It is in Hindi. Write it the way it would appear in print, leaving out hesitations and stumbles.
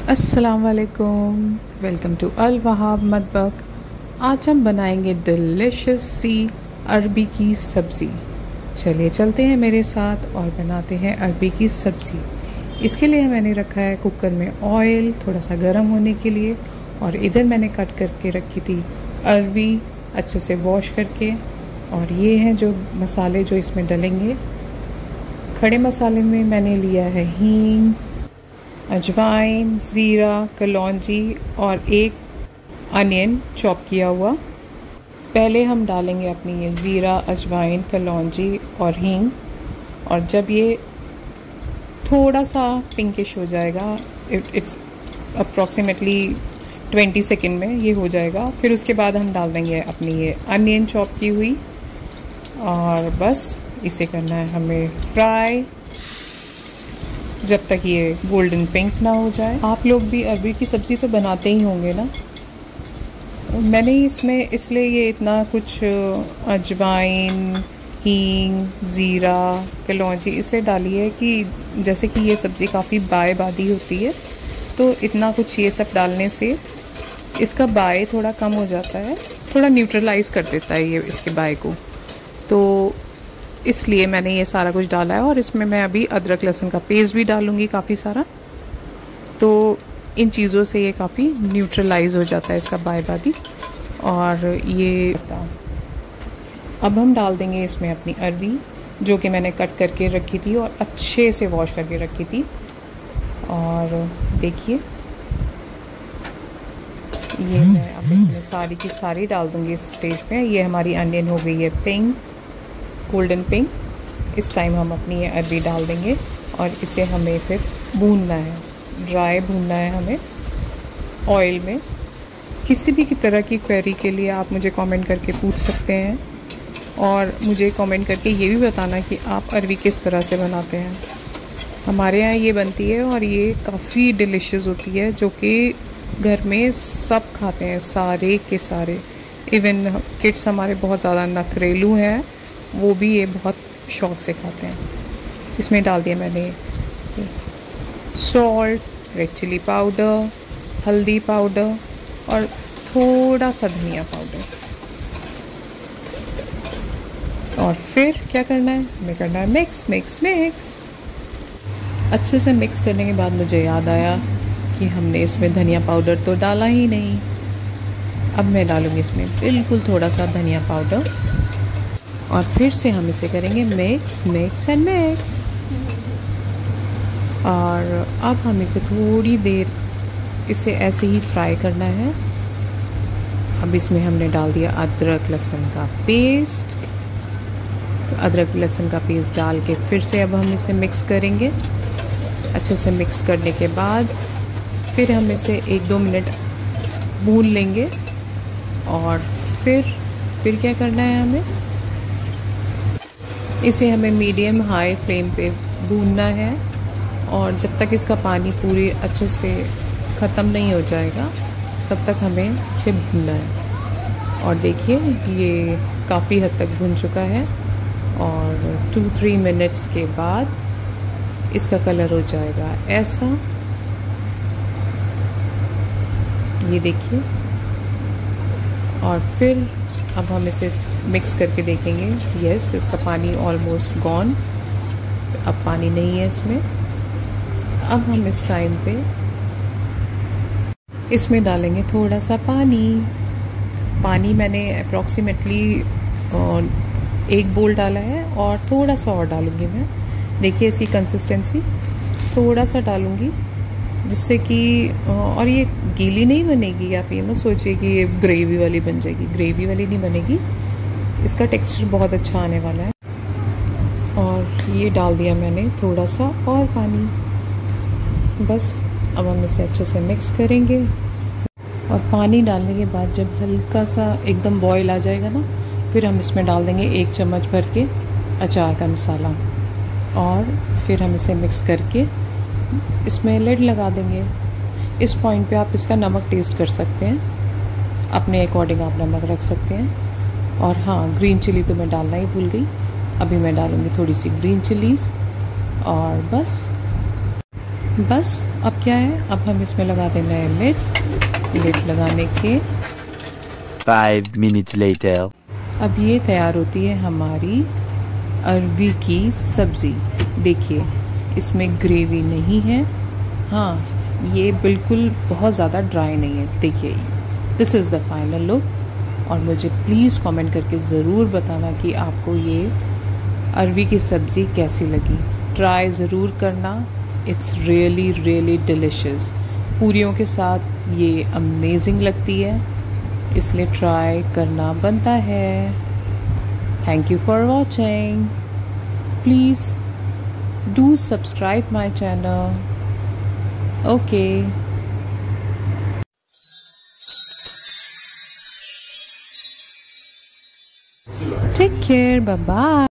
अस्सलाम वालेकुम, वेलकम टू अल वहाब मतबक। आज हम बनाएंगे डिलिशियस सी अरबी की सब्ज़ी। चलिए चलते हैं मेरे साथ और बनाते हैं अरबी की सब्ज़ी। इसके लिए मैंने रखा है कुकर में ऑयल थोड़ा सा गर्म होने के लिए, और इधर मैंने कट करके रखी थी अरबी अच्छे से वॉश करके। और ये हैं जो मसाले जो इसमें डलेंगे। खड़े मसाले में मैंने लिया है हींग, अजवाइन, ज़ीरा, कलौंजी और एक अनियन चॉप किया हुआ। पहले हम डालेंगे अपनी ये ज़ीरा, अजवाइन, कलौंजी और हींग, और जब ये थोड़ा सा पिंकिश हो जाएगा, इट्स अप्रॉक्सीमेटली 20 सेकेंड में ये हो जाएगा। फिर उसके बाद हम डाल देंगे अपनी ये अनियन चॉप की हुई, और बस इसे करना है हमें फ्राई जब तक ये गोल्डन पिंक ना हो जाए। आप लोग भी अरबी की सब्ज़ी तो बनाते ही होंगे ना। मैंने इसमें इसलिए ये इतना कुछ अजवाइन, हींग, ज़ीरा, कलौंजी इसलिए डाली है कि जैसे कि ये सब्ज़ी काफ़ी बादी होती है, तो इतना कुछ ये सब डालने से इसका बाय थोड़ा कम हो जाता है, थोड़ा न्यूट्रलाइज़ कर देता है ये इसके बाय को। तो इसलिए मैंने ये सारा कुछ डाला है। और इसमें मैं अभी अदरक लहसुन का पेस्ट भी डालूँगी काफ़ी सारा, तो इन चीज़ों से ये काफ़ी न्यूट्रलाइज़ हो जाता है इसका बादी। और ये अब हम डाल देंगे इसमें अपनी अरबी जो कि मैंने कट करके रखी थी और अच्छे से वॉश करके रखी थी। और देखिए ये मैं अब इसमें सारी की सारी डाल दूँगी इस स्टेज पे। ये हमारी अनियन हो गई है पिंक, गोल्डन पिंक। इस टाइम हम अपनी ये अरबी डाल देंगे और इसे हमें फिर भूनना है, ड्राई भूनना है हमें ऑयल में। किसी भी की तरह की क्वेरी के लिए आप मुझे कमेंट करके पूछ सकते हैं, और मुझे कमेंट करके ये भी बताना कि आप अरबी किस तरह से बनाते हैं। हमारे यहाँ ये बनती है और ये काफ़ी डिलिशियस होती है, जो कि घर में सब खाते हैं, सारे के सारे। इवन किड्स हमारे बहुत ज़्यादा नखरेलू हैं, वो भी ये बहुत शौक़ से खाते हैं। इसमें डाल दिया मैंने सॉल्ट, रेड चिली पाउडर, हल्दी पाउडर और थोड़ा सा धनिया पाउडर। और फिर क्या करना है, हमें करना है मिक्स मिक्स मिक्स। अच्छे से मिक्स करने के बाद मुझे याद आया कि हमने इसमें धनिया पाउडर तो डाला ही नहीं। अब मैं डालूँगी इसमें बिल्कुल थोड़ा सा धनिया पाउडर, और फिर से हम इसे करेंगे मिक्स मिक्स एंड मिक्स। और अब हम इसे थोड़ी देर इसे ऐसे ही फ्राई करना है। अब इसमें हमने डाल दिया अदरक लहसुन का पेस्ट। अदरक लहसुन का पेस्ट डाल के फिर से अब हम इसे मिक्स करेंगे। अच्छे से मिक्स करने के बाद फिर हम इसे 1-2 मिनट भून लेंगे। और फिर क्या करना है, हमें इसे हमें मीडियम हाई फ्लेम पे भूनना है, और जब तक इसका पानी पूरी अच्छे से ख़त्म नहीं हो जाएगा तब तक हमें इसे भूनना है। और देखिए ये काफ़ी हद तक भून चुका है, और 2-3 मिनट्स के बाद इसका कलर हो जाएगा ऐसा। ये देखिए। और फिर अब हम इसे मिक्स करके देखेंगे। यस, इसका पानी ऑलमोस्ट गॉन, अब पानी नहीं है इसमें। अब हम इस टाइम पे इसमें डालेंगे थोड़ा सा पानी मैंने अप्रॉक्सीमेटली 1 बोल डाला है, और थोड़ा सा और डालूँगी मैं। देखिए इसकी कंसिस्टेंसी थोड़ा सा डालूँगी, जिससे कि और ये गीली नहीं बनेगी। आप ये मत सोचिए कि ये ग्रेवी वाली बन जाएगी, ग्रेवी वाली नहीं बनेगी। इसका टेक्सचर बहुत अच्छा आने वाला है। और ये डाल दिया मैंने थोड़ा सा और पानी। बस अब हम इसे अच्छे से मिक्स करेंगे। और पानी डालने के बाद जब हल्का सा एकदम बॉयल आ जाएगा ना, फिर हम इसमें डाल देंगे 1 चम्मच भर के अचार का मसाला, और फिर हम इसे मिक्स करके इसमें लिड लगा देंगे। इस पॉइंट पे आप इसका नमक टेस्ट कर सकते हैं, अपने अकॉर्डिंग आप नमक रख सकते हैं। और हाँ, ग्रीन चिली तो मैं डालना ही भूल गई, अभी मैं डालूँगी थोड़ी सी ग्रीन चिलीज़। और बस बस अब क्या है, अब हम इसमें लगा देना है लिड लगाने के 5 minutes later. अब ये तैयार होती है हमारी अरबी की सब्ज़ी। देखिए इसमें ग्रेवी नहीं है, हाँ ये बिल्कुल बहुत ज़्यादा ड्राई नहीं है। देखिए this is the final look. और मुझे प्लीज़ कमेंट करके ज़रूर बताना कि आपको ये अरबी की सब्ज़ी कैसी लगी। ट्राई ज़रूर करना, इट्स रियली रियली डिलिशियस। पूरियों के साथ ये अमेजिंग लगती है, इसलिए ट्राई करना बनता है। Thank you for watching. Please do subscribe my channel. Okay, take care, bye bye.